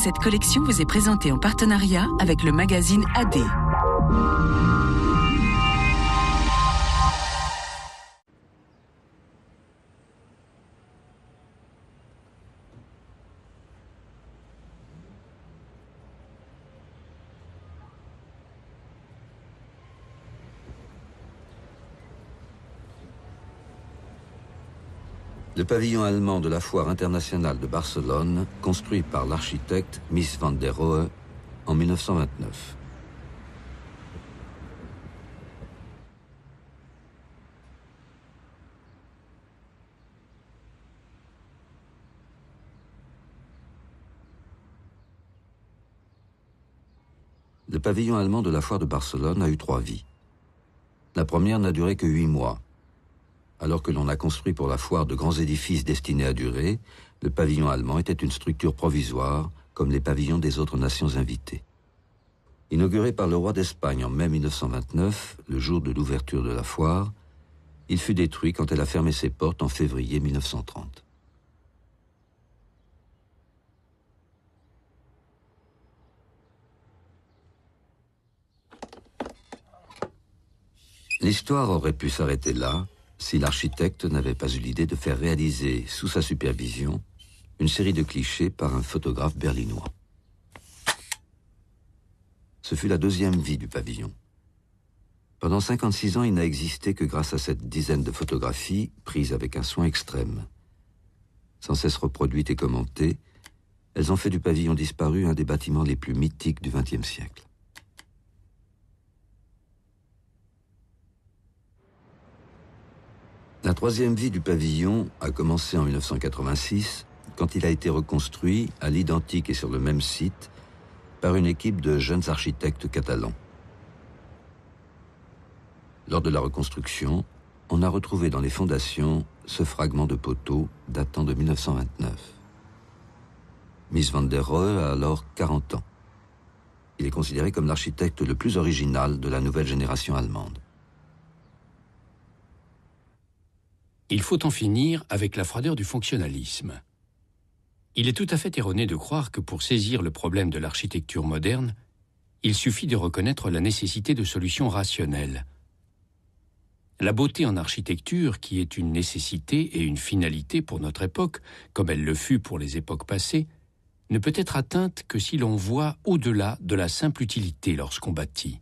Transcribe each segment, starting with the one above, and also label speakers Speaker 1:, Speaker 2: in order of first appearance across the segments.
Speaker 1: Cette collection vous est présentée en partenariat avec le magazine AD.
Speaker 2: Le pavillon allemand de la Foire internationale de Barcelone, construit par l'architecte Mies van der Rohe en 1929. Le pavillon allemand de la Foire de Barcelone a eu 3 vies. La première n'a duré que 8 mois. Alors que l'on a construit pour la foire de grands édifices destinés à durer, le pavillon allemand était une structure provisoire, comme les pavillons des autres nations invitées. Inauguré par le roi d'Espagne en mai 1929, le jour de l'ouverture de la foire, il fut détruit quand elle a fermé ses portes en février 1930. L'histoire aurait pu s'arrêter là, si l'architecte n'avait pas eu l'idée de faire réaliser, sous sa supervision, une série de clichés par un photographe berlinois. Ce fut la 2e vie du pavillon. Pendant 56 ans, il n'a existé que grâce à cette dizaine de photographies prises avec un soin extrême. Sans cesse reproduites et commentées, elles ont fait du pavillon disparu un des bâtiments les plus mythiques du XXe siècle. La 3e vie du pavillon a commencé en 1986, quand il a été reconstruit à l'identique et sur le même site par une équipe de jeunes architectes catalans. Lors de la reconstruction, on a retrouvé dans les fondations ce fragment de poteau datant de 1929. Mies van der Rohe a alors 40 ans. Il est considéré comme l'architecte le plus original de la nouvelle génération allemande.
Speaker 3: Il faut en finir avec la froideur du fonctionnalisme. Il est tout à fait erroné de croire que pour saisir le problème de l'architecture moderne, il suffit de reconnaître la nécessité de solutions rationnelles. La beauté en architecture, qui est une nécessité et une finalité pour notre époque, comme elle le fut pour les époques passées, ne peut être atteinte que si l'on voit au-delà de la simple utilité lorsqu'on bâtit.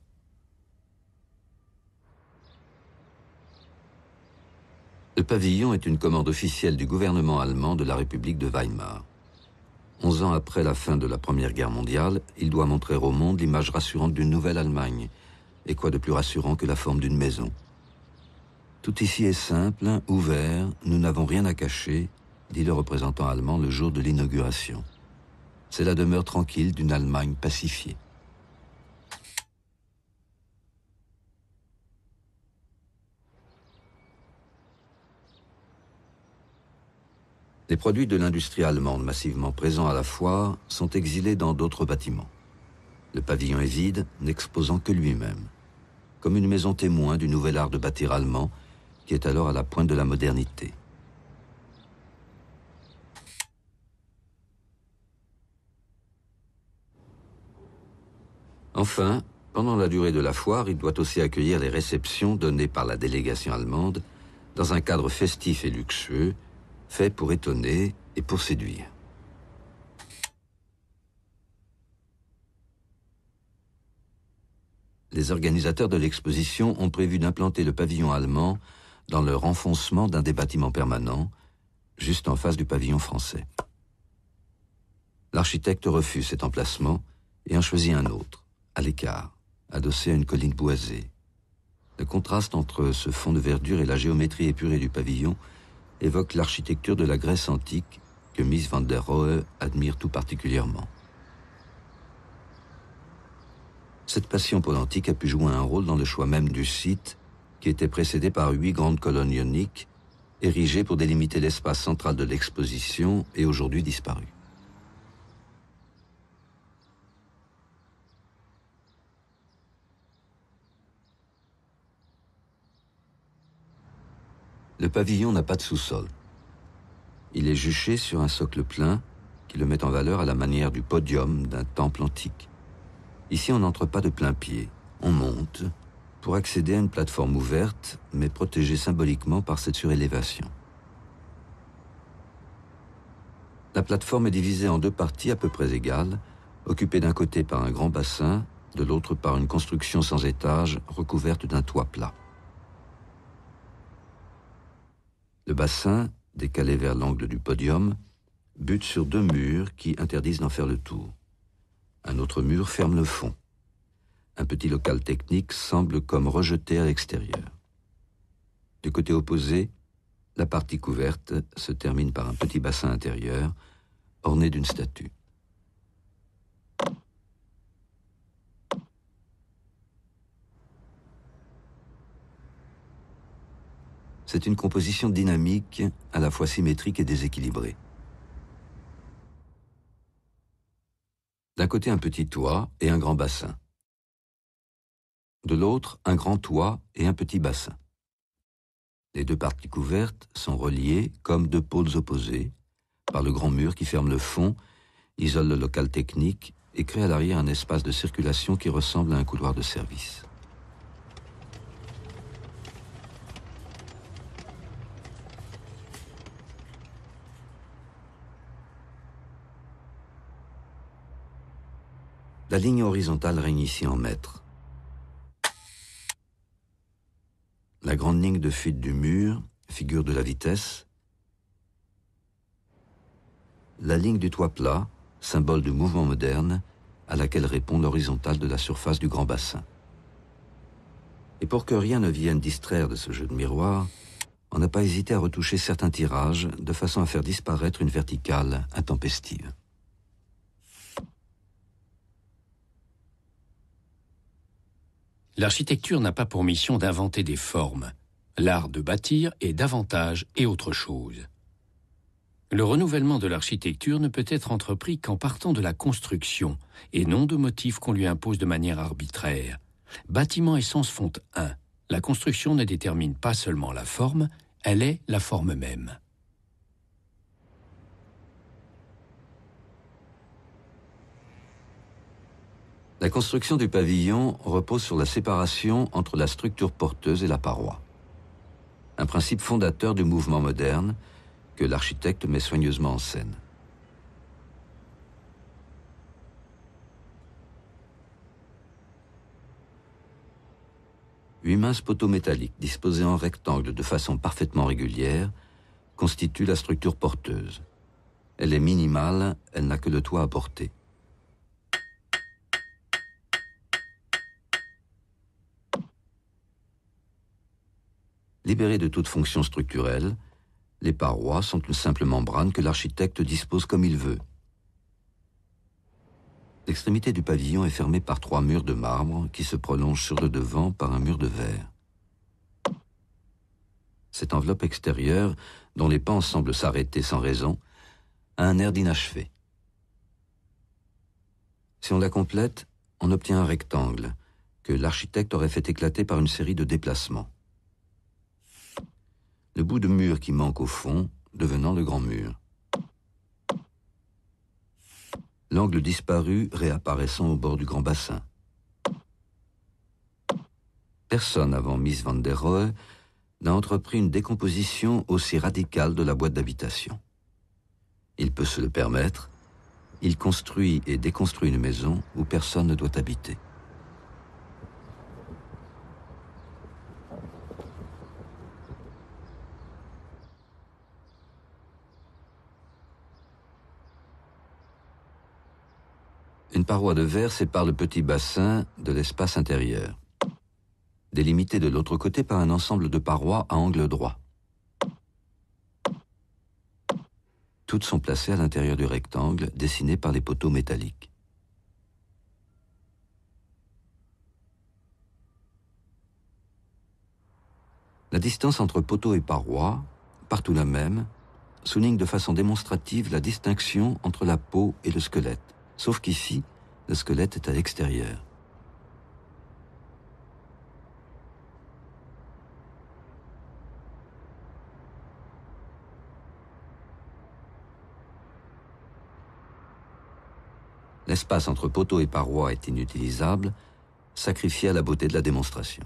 Speaker 2: Le pavillon est une commande officielle du gouvernement allemand de la République de Weimar. 11 ans après la fin de la Première Guerre mondiale, il doit montrer au monde l'image rassurante d'une nouvelle Allemagne. Et quoi de plus rassurant que la forme d'une maison? Tout ici est simple, ouvert, nous n'avons rien à cacher, dit le représentant allemand le jour de l'inauguration. C'est la demeure tranquille d'une Allemagne pacifiée. Les produits de l'industrie allemande massivement présents à la foire sont exilés dans d'autres bâtiments. Le pavillon est vide, n'exposant que lui-même, comme une maison témoin du nouvel art de bâtir allemand qui est alors à la pointe de la modernité. Enfin, pendant la durée de la foire, il doit aussi accueillir les réceptions données par la délégation allemande dans un cadre festif et luxueux, fait pour étonner et pour séduire. Les organisateurs de l'exposition ont prévu d'implanter le pavillon allemand dans le renfoncement d'un des bâtiments permanents, juste en face du pavillon français. L'architecte refuse cet emplacement et en choisit un autre, à l'écart, adossé à une colline boisée. Le contraste entre ce fond de verdure et la géométrie épurée du pavillon évoque l'architecture de la Grèce antique que Mies van der Rohe admire tout particulièrement. Cette passion pour l'antique a pu jouer un rôle dans le choix même du site, qui était précédé par 8 grandes colonnes ioniques, érigées pour délimiter l'espace central de l'exposition et aujourd'hui disparu. Le pavillon n'a pas de sous-sol. Il est juché sur un socle plein qui le met en valeur à la manière du podium d'un temple antique. Ici, on n'entre pas de plein pied. On monte pour accéder à une plateforme ouverte, mais protégée symboliquement par cette surélévation. La plateforme est divisée en deux parties à peu près égales, occupée d'un côté par un grand bassin, de l'autre par une construction sans étage recouverte d'un toit plat. Le bassin, décalé vers l'angle du podium, bute sur deux murs qui interdisent d'en faire le tour. Un autre mur ferme le fond. Un petit local technique semble comme rejeté à l'extérieur. Du côté opposé, la partie couverte se termine par un petit bassin intérieur orné d'une statue. C'est une composition dynamique, à la fois symétrique et déséquilibrée. D'un côté, un petit toit et un grand bassin. De l'autre, un grand toit et un petit bassin. Les deux parties couvertes sont reliées comme deux pôles opposés par le grand mur qui ferme le fond, isole le local technique et crée à l'arrière un espace de circulation qui ressemble à un couloir de service. La ligne horizontale règne ici en mètres. La grande ligne de fuite du mur, figure de la vitesse. La ligne du toit plat, symbole du mouvement moderne, à laquelle répond l'horizontale de la surface du grand bassin. Et pour que rien ne vienne distraire de ce jeu de miroir, on n'a pas hésité à retoucher certains tirages de façon à faire disparaître une verticale intempestive.
Speaker 3: L'architecture n'a pas pour mission d'inventer des formes. L'art de bâtir est davantage et autre chose. Le renouvellement de l'architecture ne peut être entrepris qu'en partant de la construction et non de motifs qu'on lui impose de manière arbitraire. Bâtiment et sens font un. La construction ne détermine pas seulement la forme, elle est la forme même.
Speaker 2: La construction du pavillon repose sur la séparation entre la structure porteuse et la paroi. Un principe fondateur du mouvement moderne que l'architecte met soigneusement en scène. Huit minces poteaux métalliques disposés en rectangle de façon parfaitement régulière constituent la structure porteuse. Elle est minimale, elle n'a que le toit à porter. Libérées de toute fonction structurelle, les parois sont une simple membrane que l'architecte dispose comme il veut. L'extrémité du pavillon est fermée par trois murs de marbre qui se prolongent sur le devant par un mur de verre. Cette enveloppe extérieure, dont les pans semblent s'arrêter sans raison, a un air d'inachevé. Si on la complète, on obtient un rectangle que l'architecte aurait fait éclater par une série de déplacements. Le bout de mur qui manque au fond, devenant le grand mur. L'angle disparu réapparaissant au bord du grand bassin. Personne avant Mies van der Rohe n'a entrepris une décomposition aussi radicale de la boîte d'habitation. Il peut se le permettre, il construit et déconstruit une maison où personne ne doit habiter. Une paroi de verre sépare le petit bassin de l'espace intérieur, délimité de l'autre côté par un ensemble de parois à angle droit. Toutes sont placées à l'intérieur du rectangle dessiné par les poteaux métalliques. La distance entre poteaux et parois, partout la même, souligne de façon démonstrative la distinction entre la peau et le squelette. Sauf qu'ici, le squelette est à l'extérieur. L'espace entre poteau et paroi est inutilisable, sacrifié à la beauté de la démonstration.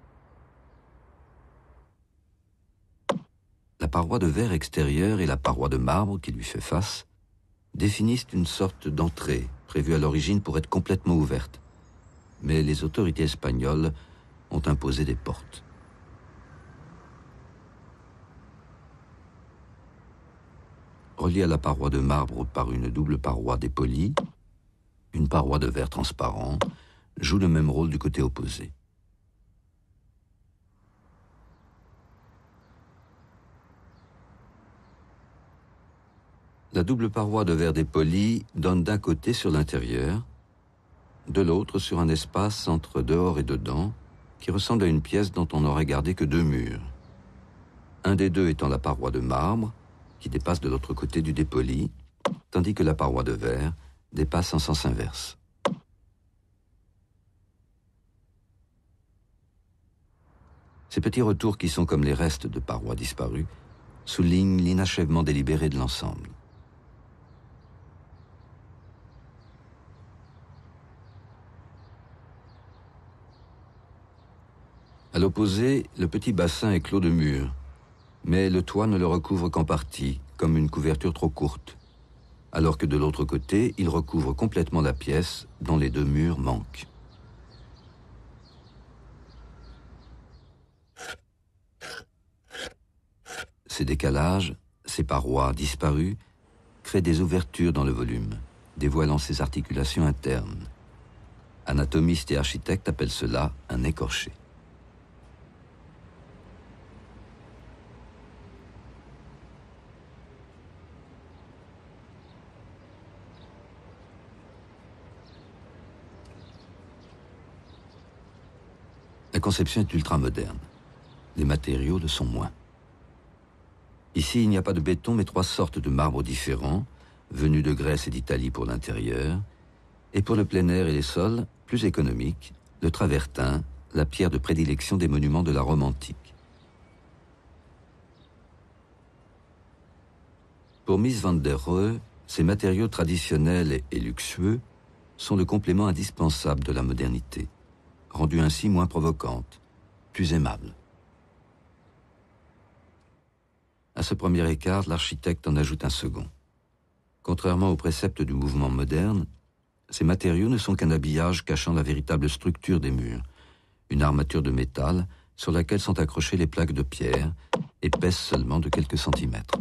Speaker 2: La paroi de verre extérieure et la paroi de marbre qui lui fait face définissent une sorte d'entrée prévue à l'origine pour être complètement ouverte. Mais les autorités espagnoles ont imposé des portes. Reliée à la paroi de marbre par une double paroi dépolie, une paroi de verre transparent joue le même rôle du côté opposé. La double paroi de verre dépoli donne d'un côté sur l'intérieur, de l'autre sur un espace entre dehors et dedans, qui ressemble à une pièce dont on n'aurait gardé que deux murs. Un des deux étant la paroi de marbre, qui dépasse de l'autre côté du dépoli, tandis que la paroi de verre dépasse en sens inverse. Ces petits retours qui sont comme les restes de parois disparues soulignent l'inachèvement délibéré de l'ensemble. À l'opposé, le petit bassin est clos de murs, mais le toit ne le recouvre qu'en partie, comme une couverture trop courte, alors que de l'autre côté, il recouvre complètement la pièce dont les deux murs manquent. Ces décalages, ces parois disparues, créent des ouvertures dans le volume, dévoilant ses articulations internes. Anatomistes et architectes appellent cela un écorché. La conception est ultramoderne. Les matériaux le sont moins. Ici, il n'y a pas de béton, mais trois sortes de marbres différents, venus de Grèce et d'Italie pour l'intérieur, et pour le plein air et les sols, plus économiques, le travertin, la pierre de prédilection des monuments de la Rome antique. Pour Mies van der Rohe, ces matériaux traditionnels et luxueux sont le complément indispensable de la modernité, rendue ainsi moins provocante, plus aimable. À ce premier écart, l'architecte en ajoute un second. Contrairement aux préceptes du mouvement moderne, ces matériaux ne sont qu'un habillage cachant la véritable structure des murs, une armature de métal sur laquelle sont accrochées les plaques de pierre, épaisses seulement de quelques centimètres.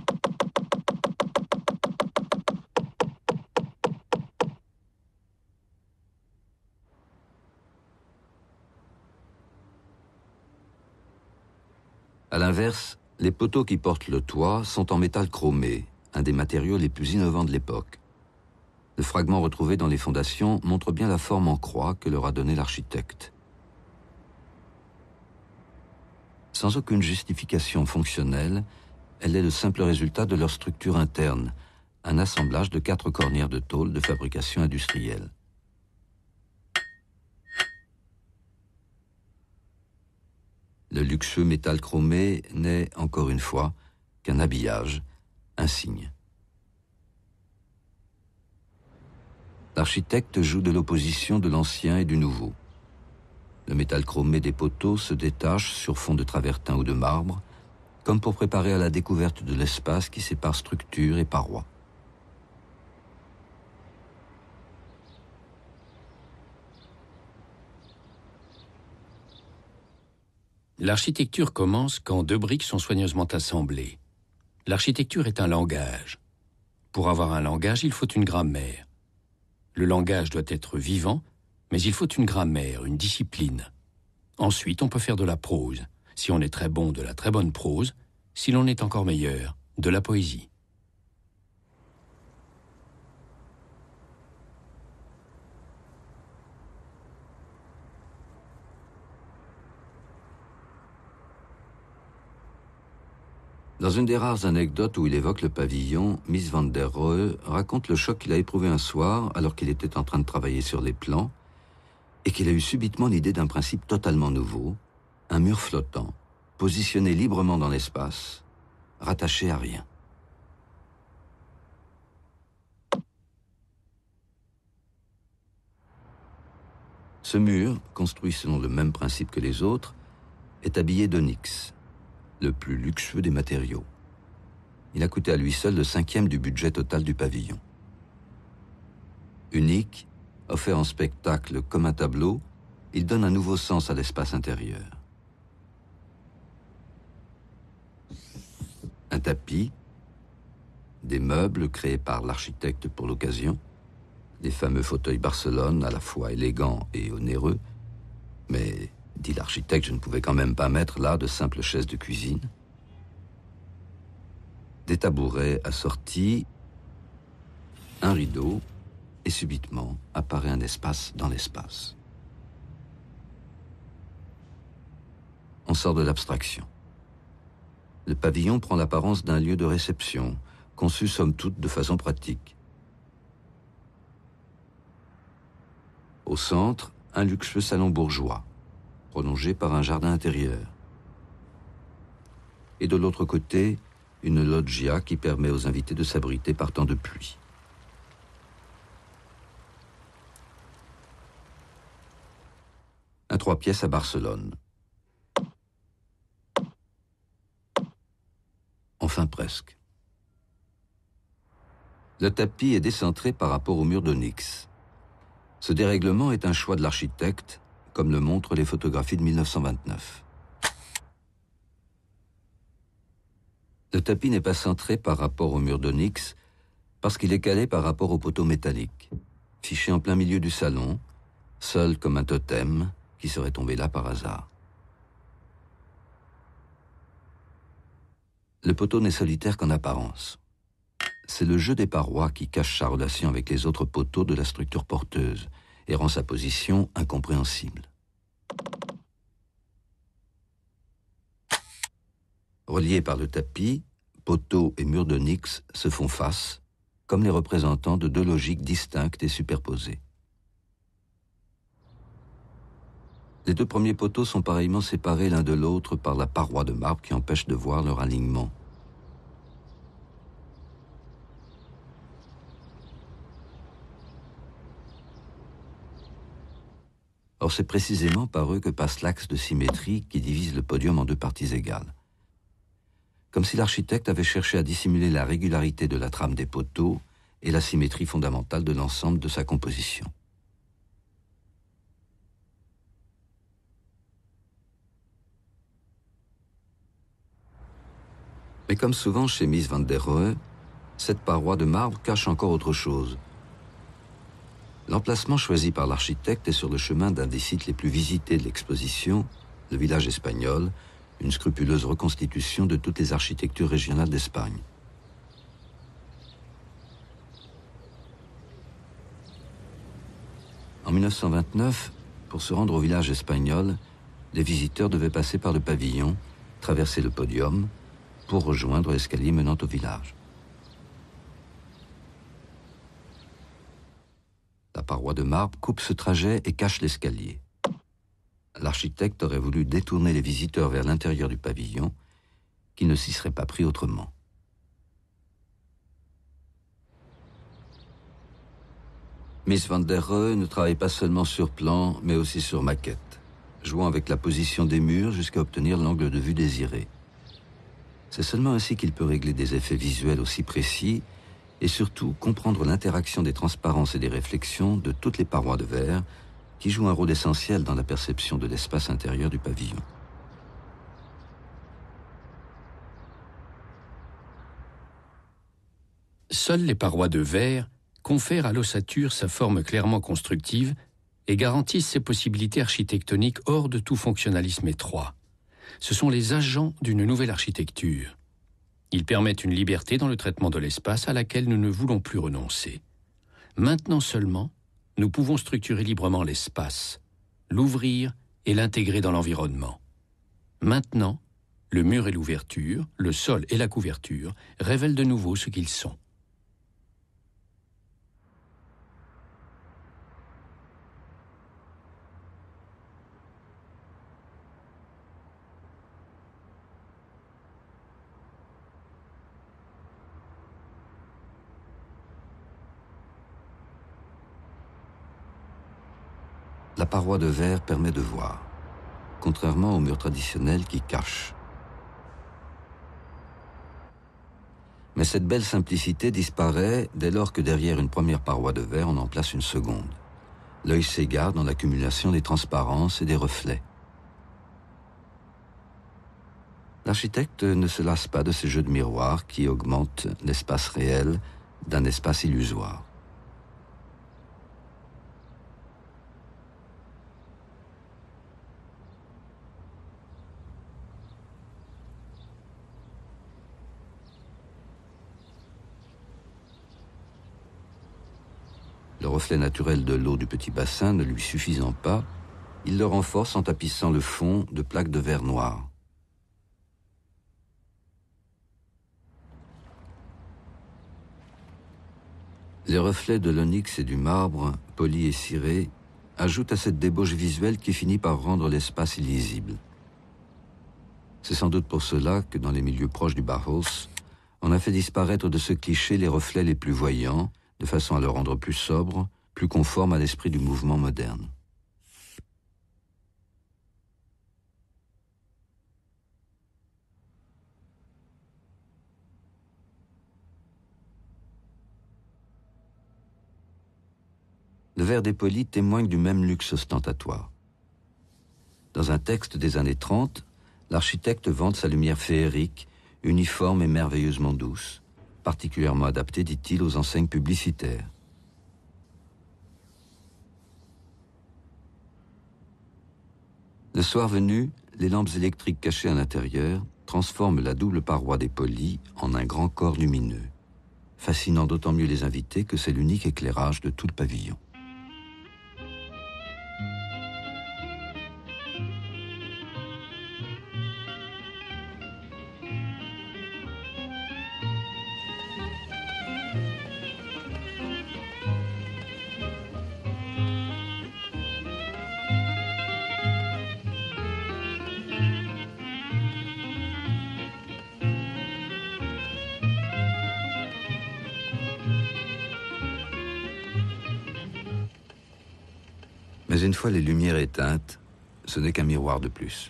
Speaker 2: À l'inverse, les poteaux qui portent le toit sont en métal chromé, un des matériaux les plus innovants de l'époque. Le fragment retrouvé dans les fondations montre bien la forme en croix que leur a donnée l'architecte. Sans aucune justification fonctionnelle, elle est le simple résultat de leur structure interne, un assemblage de 4 cornières de tôle de fabrication industrielle. Le luxueux métal chromé n'est, encore une fois, qu'un habillage, un signe. L'architecte joue de l'opposition de l'ancien et du nouveau. Le métal chromé des poteaux se détache sur fond de travertin ou de marbre, comme pour préparer à la découverte de l'espace qui sépare structure et parois.
Speaker 3: L'architecture commence quand deux briques sont soigneusement assemblées. L'architecture est un langage. Pour avoir un langage, il faut une grammaire. Le langage doit être vivant, mais il faut une grammaire, une discipline. Ensuite, on peut faire de la prose. Si on est très bon, de la très bonne prose. Si l'on est encore meilleur, de la poésie.
Speaker 2: Dans une des rares anecdotes où il évoque le pavillon, Mies van der Rohe raconte le choc qu'il a éprouvé un soir alors qu'il était en train de travailler sur les plans et qu'il a eu subitement l'idée d'un principe totalement nouveau, un mur flottant, positionné librement dans l'espace, rattaché à rien. Ce mur, construit selon le même principe que les autres, est habillé d'onyx, le plus luxueux des matériaux. Il a coûté à lui seul le 5e du budget total du pavillon. Unique, offert en spectacle comme un tableau, il donne un nouveau sens à l'espace intérieur. Un tapis, des meubles créés par l'architecte pour l'occasion, les fameux fauteuils Barcelone à la fois élégants et onéreux, mais, dit l'architecte, je ne pouvais quand même pas mettre là de simples chaises de cuisine. Des tabourets assortis, un rideau, et subitement apparaît un espace dans l'espace. On sort de l'abstraction. Le pavillon prend l'apparence d'un lieu de réception, conçu somme toute de façon pratique. Au centre, un luxueux salon bourgeois, prolongé par un jardin intérieur. Et de l'autre côté, une loggia qui permet aux invités de s'abriter par temps de pluie. Un 3 pièces à Barcelone. Enfin presque. Le tapis est décentré par rapport au mur d'onyx. Ce dérèglement est un choix de l'architecte, comme le montrent les photographies de 1929. Le tapis n'est pas centré par rapport au mur d'onyx parce qu'il est calé par rapport au poteau métallique, fiché en plein milieu du salon, seul comme un totem qui serait tombé là par hasard. Le poteau n'est solitaire qu'en apparence. C'est le jeu des parois qui cache sa relation avec les autres poteaux de la structure porteuse et rend sa position incompréhensible. Reliés par le tapis, poteaux et murs d'onyx se font face, comme les représentants de deux logiques distinctes et superposées. Les deux premiers poteaux sont pareillement séparés l'un de l'autre par la paroi de marbre qui empêche de voir leur alignement. Or, c'est précisément par eux que passe l'axe de symétrie qui divise le podium en deux parties égales. Comme si l'architecte avait cherché à dissimuler la régularité de la trame des poteaux et la symétrie fondamentale de l'ensemble de sa composition. Mais comme souvent chez Mies van der Rohe, cette paroi de marbre cache encore autre chose. L'emplacement choisi par l'architecte est sur le chemin d'un des sites les plus visités de l'exposition, le village espagnol, une scrupuleuse reconstitution de toutes les architectures régionales d'Espagne. En 1929, pour se rendre au village espagnol, les visiteurs devaient passer par le pavillon, traverser le podium, pour rejoindre l'escalier menant au village. La paroi de marbre coupe ce trajet et cache l'escalier. L'architecte aurait voulu détourner les visiteurs vers l'intérieur du pavillon, qui ne s'y seraient pas pris autrement. Mies van der Rohe ne travaille pas seulement sur plan, mais aussi sur maquette, jouant avec la position des murs jusqu'à obtenir l'angle de vue désiré. C'est seulement ainsi qu'il peut régler des effets visuels aussi précis et surtout comprendre l'interaction des transparences et des réflexions de toutes les parois de verre qui jouent un rôle essentiel dans la perception de l'espace intérieur du pavillon.
Speaker 3: Seules les parois de verre confèrent à l'ossature sa forme clairement constructive et garantissent ses possibilités architectoniques hors de tout fonctionnalisme étroit. Ce sont les agents d'une nouvelle architecture. Ils permettent une liberté dans le traitement de l'espace à laquelle nous ne voulons plus renoncer. Maintenant seulement, nous pouvons structurer librement l'espace, l'ouvrir et l'intégrer dans l'environnement. Maintenant, le mur et l'ouverture, le sol et la couverture révèlent de nouveau ce qu'ils sont.
Speaker 2: la paroi de verre permet de voir, contrairement au mur traditionnel qui cache. Mais cette belle simplicité disparaît dès lors que derrière une première paroi de verre, on en place une seconde. L'œil s'égare dans l'accumulation des transparences et des reflets. L'architecte ne se lasse pas de ces jeux de miroirs qui augmentent l'espace réel d'un espace illusoire. Le reflet naturel de l'eau du petit bassin ne lui suffisant pas, il le renforce en tapissant le fond de plaques de verre noir. Les reflets de l'onyx et du marbre, polis et cirés, ajoutent à cette débauche visuelle qui finit par rendre l'espace illisible. C'est sans doute pour cela que dans les milieux proches du Bauhaus, on a fait disparaître de ce cliché les reflets les plus voyants, de façon à le rendre plus sobre, plus conforme à l'esprit du mouvement moderne. Le verre dépoli témoigne du même luxe ostentatoire. Dans un texte des années 30, l'architecte vante sa lumière féerique, uniforme et merveilleusement douce, particulièrement adaptée, dit-il, aux enseignes publicitaires. Le soir venu, les lampes électriques cachées à l'intérieur transforment la double paroi dépolie en un grand corps lumineux, fascinant d'autant mieux les invités que c'est l'unique éclairage de tout le pavillon. Mais une fois les lumières éteintes, ce n'est qu'un miroir de plus.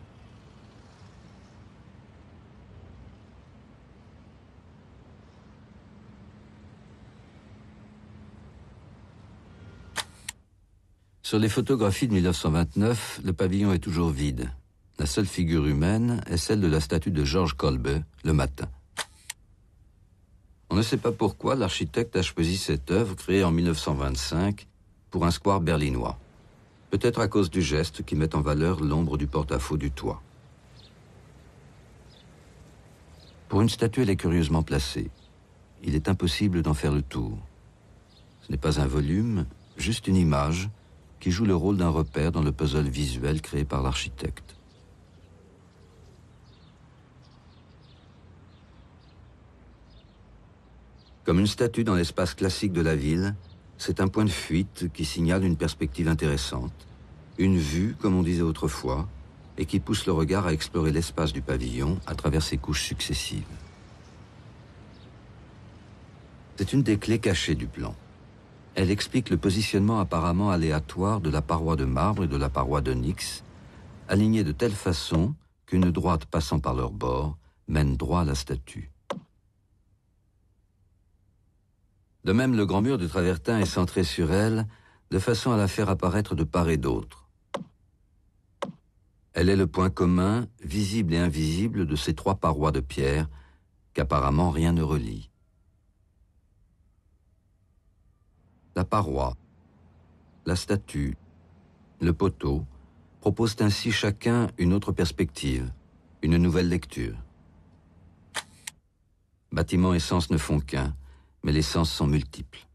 Speaker 2: Sur les photographies de 1929, le pavillon est toujours vide. La seule figure humaine est celle de la statue de Georges Kolbe, le matin. On ne sait pas pourquoi l'architecte a choisi cette œuvre créée en 1925 pour un square berlinois. Peut-être à cause du geste qui met en valeur l'ombre du porte-à-faux du toit. Pour une statue, elle est curieusement placée. Il est impossible d'en faire le tour. Ce n'est pas un volume, juste une image qui joue le rôle d'un repère dans le puzzle visuel créé par l'architecte. Comme une statue dans l'espace classique de la ville, c'est un point de fuite qui signale une perspective intéressante, une vue, comme on disait autrefois, et qui pousse le regard à explorer l'espace du pavillon à travers ses couches successives. C'est une des clés cachées du plan. Elle explique le positionnement apparemment aléatoire de la paroi de marbre et de la paroi d'onyx, alignées de telle façon qu'une droite passant par leur bord mène droit à la statue. De même, le grand mur de travertin est centré sur elle, de façon à la faire apparaître de part et d'autre. Elle est le point commun, visible et invisible, de ces trois parois de pierre qu'apparemment rien ne relie. La paroi, la statue, le poteau proposent ainsi chacun une autre perspective, une nouvelle lecture. Bâtiment et sens ne font qu'un, mais les sens sont multiples.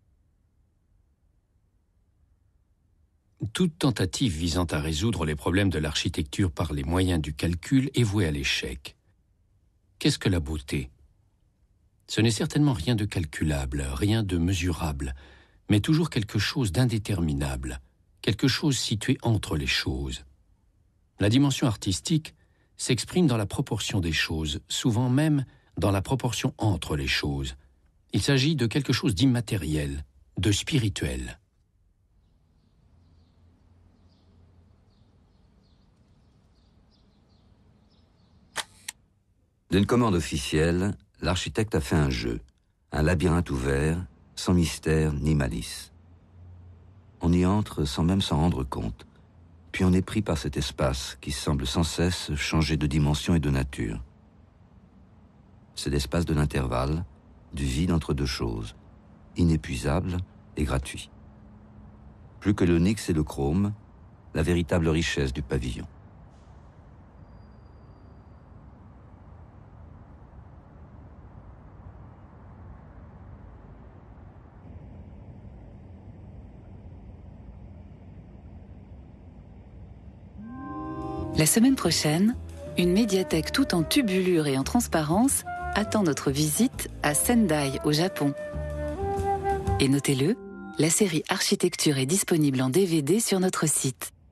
Speaker 3: Toute tentative visant à résoudre les problèmes de l'architecture par les moyens du calcul est vouée à l'échec. Qu'est-ce que la beauté? Ce n'est certainement rien de calculable, rien de mesurable, mais toujours quelque chose d'indéterminable, quelque chose situé entre les choses. La dimension artistique s'exprime dans la proportion des choses, souvent même dans la proportion entre les choses. Il s'agit de quelque chose d'immatériel, de spirituel.
Speaker 2: D'une commande officielle, l'architecte a fait un jeu, un labyrinthe ouvert, sans mystère ni malice. On y entre sans même s'en rendre compte, puis on est pris par cet espace qui semble sans cesse changer de dimension et de nature. C'est l'espace de l'intervalle, du vide entre deux choses, inépuisable et gratuit. Plus que l'onyx et le chrome, la véritable richesse du pavillon.
Speaker 1: La semaine prochaine, une médiathèque tout en tubulure et en transparence attend notre visite à Sendai, au Japon. Et notez-le, la série Architecture est disponible en DVD sur notre site.